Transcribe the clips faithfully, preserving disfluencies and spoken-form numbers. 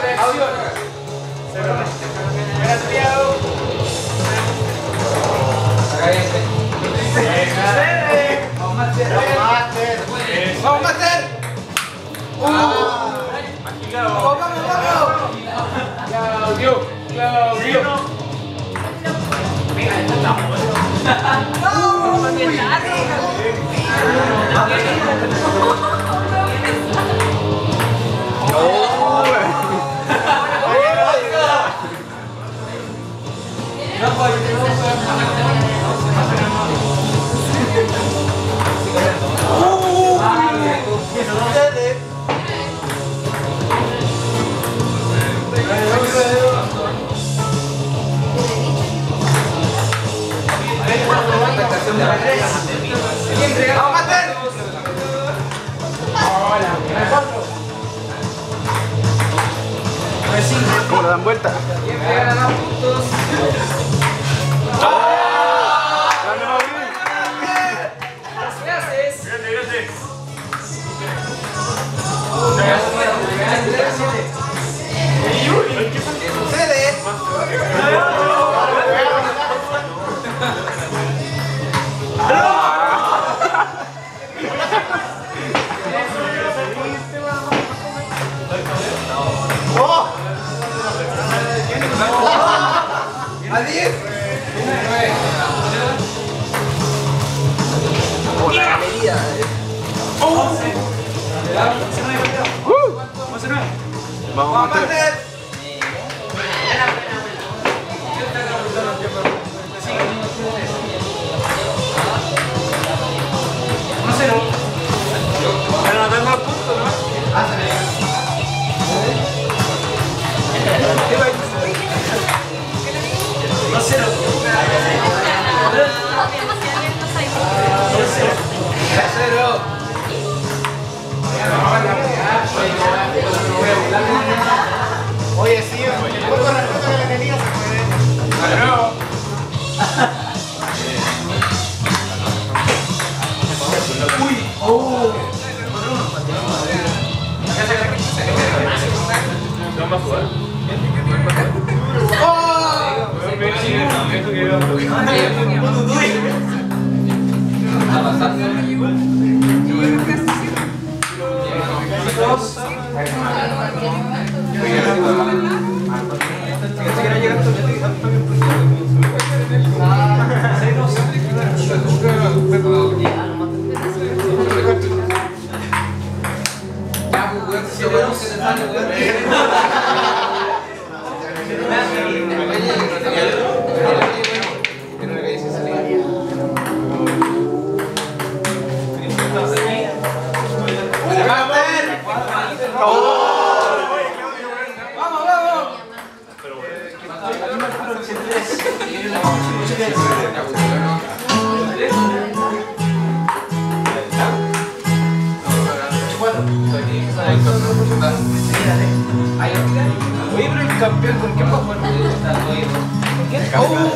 Acción. Gracias. Vamos a hacer. Vamos a hacer. Vamos, vamos, vamos. Claudio, Claudio. Venga, está. ¡Vamos a matar! ¿Cómo le dan vuelta? Siempre ganan puntos. ¿Qué haces? ¿Qué sucede? ¿A diez? Por la galería. Vamos a meter. uno cero. Pero no tengo puntos, ¿no? uno cero. cero. Oye, sí, por respeto que le tenía se puede. Claro. Uy, oh. ¿No va a jugar? ¡Oh! Oye, pero el campeón, ¿con quién va a jugar? ¿Con quién?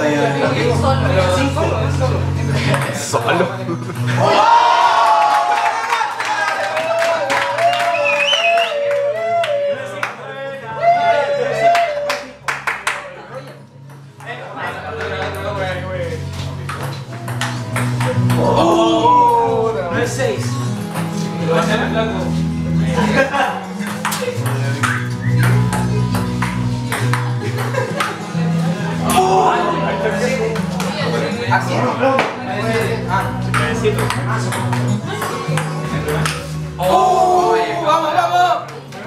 Solo. Solo. Oh, no es seis. Lo va a hacer en blanco. Así es. Oh, vamos, vamos.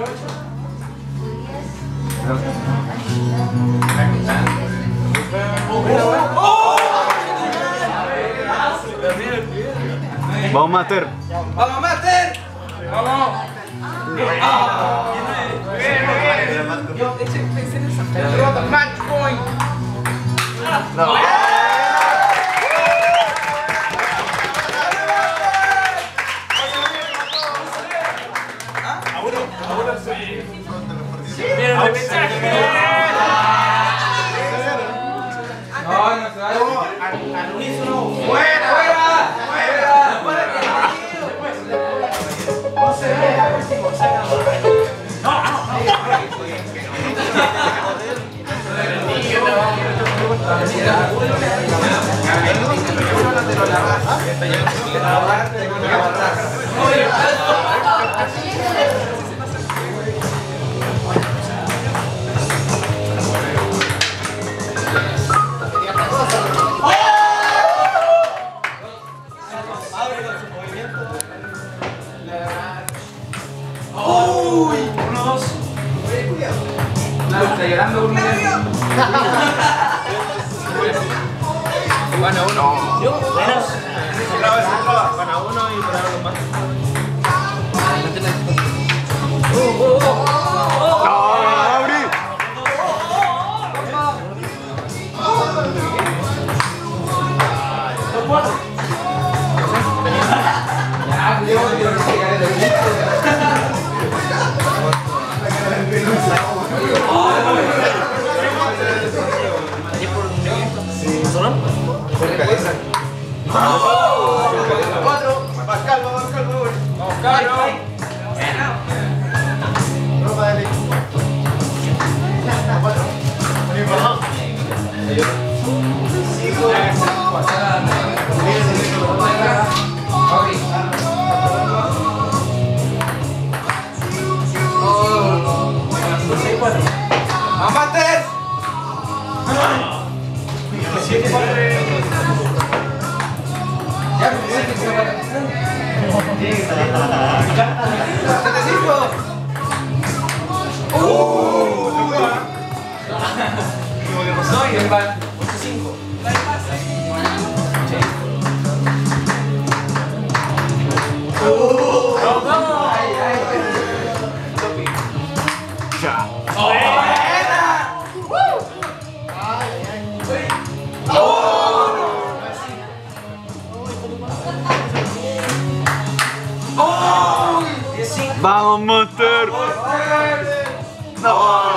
Vamos a matar. Vamos a matar. Vamos. Yo pensé en esa. Match point. No. Mira, el repechaje. No, no se va. Al unísono. ¡Fuera! ¡Fuera! ¡Fuera! No se ve. No, no, no. Van a uno. Yo, buenas. Van a uno y para los más. ¡No, abrí! ¿Sonó? Cuatro. Más calma, más calma. Vamos, calma. No, padre. Cuatro. ¡Amates! siete cuatro. Ya, siete cinco. ¡Uh! ¿Qué pasó? Y el van ocho cinco. Ya. ¡Vamos, Monster! ¡No!